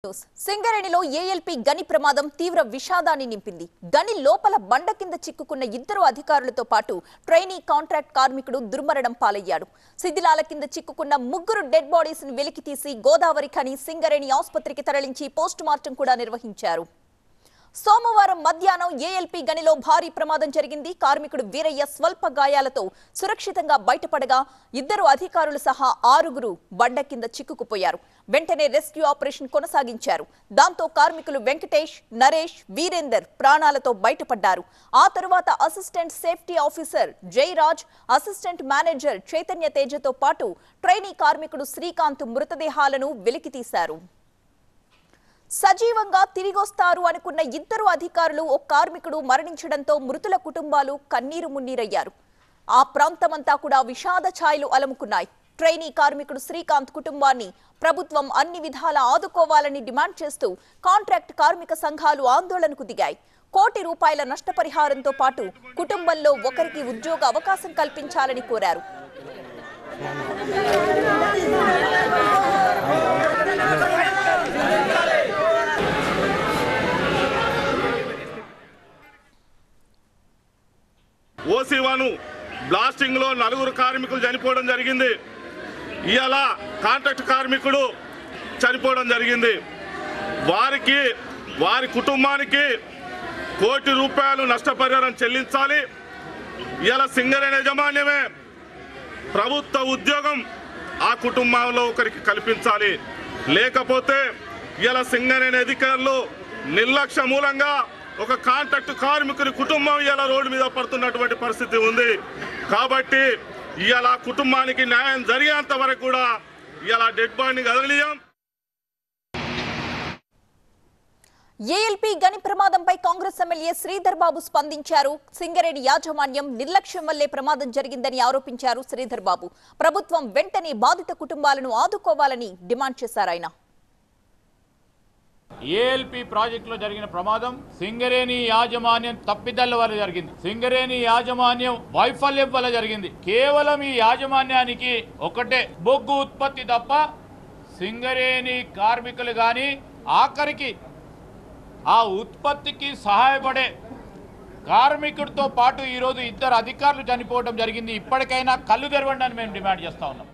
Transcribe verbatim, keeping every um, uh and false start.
సింగరేణిలో ఏఎల్పీ గని ప్రమాదం తీవ్ర విషాదాన్ని నింపింది. గని లోపల బండ కింద చిక్కుకున్న ఇద్దరు అధికారులతో పాటు ట్రైనీ కాంట్రాక్ట్ కార్మికుడు దుర్మరణం పాలయ్యాడు. శిథిలాల కింద చిక్కుకున్న ముగ్గురు డెడ్ బాడీస్ ని వెలికి తీసి గోదావరి ఖని సింగరేణి ఆసుపత్రికి తరలించి పోస్ట్ మార్టం కూడా నిర్వహించారు. సోమవారం మధ్యాహ్నం ఏఎల్పీ గనిలో భారీ ప్రమాదం జరిగింది. కార్మికుడు వీరయ్య స్వల్ప గాయాలతో సురక్షితంగా బయటపడగా ఇద్దరు అధికారులు సహా ఆరుగురు బండ కింద చిక్కుకుపోయారు. వెంటనే రెస్క్యూ ఆపరేషన్ కొనసాగించారు. దాంతో కార్మికులు వెంకటేష్, నరేష్, వీరేందర్ ప్రాణాలతో బయటపడ్డారు. ఆ తరువాత assistant safety officer Jayaraj, assistant manager Chaitanya తేజతో పాటు ట్రైనీ కార్మికుడు శ్రీకాంత్ మృతదేహాలను వెలికితీశారు. సజీవంగా తిరిగొస్తారు అనుకున్న ఇద్దరు అధికారులు ఓ కార్మికుడు మరణించడంతో మృతుల కుటుంబాలు కన్నీరు మున్నీరయ్యారు. ఆ ప్రాంతమంతా కూడా విషాద ఛాయలు అలముకున్నాయి. ట్రైనీ కార్మికుడు శ్రీకాంత్ కుటుంబాన్ని ప్రభుత్వం అన్ని విధాలా ఆదుకోవాలని డిమాండ్ చేస్తూ కాంట్రాక్ట్ కార్మిక సంఘాలు ఆందోళనకు దిగాయి. కోటి రూపాయల నష్టపరిహారంతో పాటు కుటుంబంలో ఒకరికి ఉద్యోగ అవకాశం కల్పించాలని కోరారు. ఓసీవాను బ్లాస్టింగ్ లో నలుగురు కార్మికులు చనిపోవడం జరిగింది. ఇవాళ కాంట్రాక్ట్ కార్మికుడు చనిపోవడం జరిగింది. వారికి వారి కుటుంబానికి కోటి రూపాయలు నష్టపరిహారం చెల్లించాలి. ఇవాళ సింగరేణి యాజమాన్యమే ప్రభుత్వ ఉద్యోగం ఆ కుటుంబంలో ఒకరికి కల్పించాలి. లేకపోతే ఇవాళ సింగరేణి అధికారులు నిర్లక్ష్య మూలంగా ఒక కాంట్రాక్ట్ కార్మికుని కుటుంబం ఇలా రోడ్డు మీద పడుతున్నటువంటి పరిస్థితి ఉంది. కాబట్టి ఇలా కుటుంబానికి న్యాయం జరిగేంత వరకు కూడా ఇలా డెడ్ బాడీని కదలియం. ఏఎల్పీ గని ప్రమాదంపై కాంగ్రెస్ ఎమ్మెల్యే శ్రీధర్ బాబు స్పందించారు. సింగరేణి యాజమాన్యం నిర్లక్ష్యం వల్లే ప్రమాదం జరిగిందని ఆరోపించారు శ్రీధర్ బాబు. ప్రభుత్వం వెంటనే బాధిత కుటుంబాలను ఆదుకోవాలని డిమాండ్ చేశారు ఆయన. ఏఎల్పీ ప్రాజెక్టులో జరిగిన ప్రమాదం సింగరేణి యాజమాన్యం తప్పిదల్ల వల్ల జరిగింది. సింగరేణి యాజమాన్యం వైఫల్యం వల్ల జరిగింది. కేవలం ఈ యాజమాన్యానికి ఒకటే బొగ్గు ఉత్పత్తి తప్ప సింగరేణి కార్మికులు కానీ ఆఖరికి ఆ ఉత్పత్తికి సహాయపడే కార్మికుడితో పాటు ఈరోజు ఇద్దరు అధికారులు చనిపోవడం జరిగింది. ఇప్పటికైనా కళ్ళు తెరవండి అని మేము డిమాండ్ చేస్తా ఉన్నాం.